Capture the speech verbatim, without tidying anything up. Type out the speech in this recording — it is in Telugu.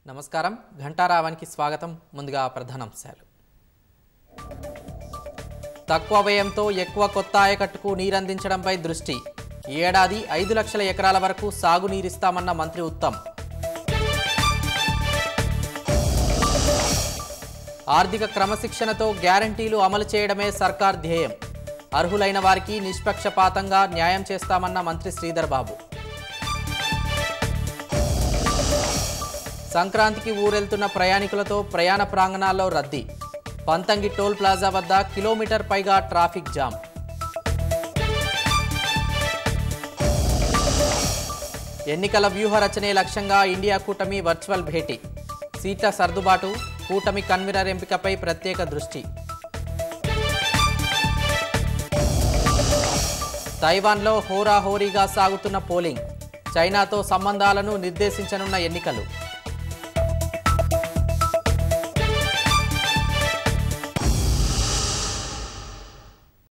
నమస్కారం ఘంటారావానికి స్వాగతం. ముందుగా ప్రధానాంశాలు. తక్కువ వ్యయంతో ఎక్కువ కొత్త ఆయకట్టుకు నీరందించడంపై దృష్టి. ఈ ఏడాది ఐదు లక్షల ఎకరాల వరకు సాగునీరిస్తామన్న మంత్రి ఉత్తమ్. ఆర్థిక క్రమశిక్షణతో గ్యారంటీలు అమలు చేయడమే సర్కార్ ధ్యేయం. అర్హులైన వారికి నిష్పక్షపాతంగా న్యాయం చేస్తామన్న మంత్రి శ్రీధర్ బాబు. సంక్రాంతికి ఊరెళ్తున్న ప్రయాణికులతో ప్రయాణ ప్రాంగణాల్లో రద్దీ. పంతంగి టోల్ ప్లాజా వద్ద కిలోమీటర్ పైగా ట్రాఫిక్ జామ్. ఎన్నికల వ్యూహ రచనే లక్ష్యంగా ఇండియా కూటమి వర్చువల్ భేటీ. సీట్ల సర్దుబాటు, కూటమి కన్వీనర్ ఎంపికపై ప్రత్యేక దృష్టి. తైవాన్లో హోరాహోరీగా సాగుతున్న పోలింగ్. చైనాతో సంబంధాలను నిర్దేశించనున్న ఎన్నికలు.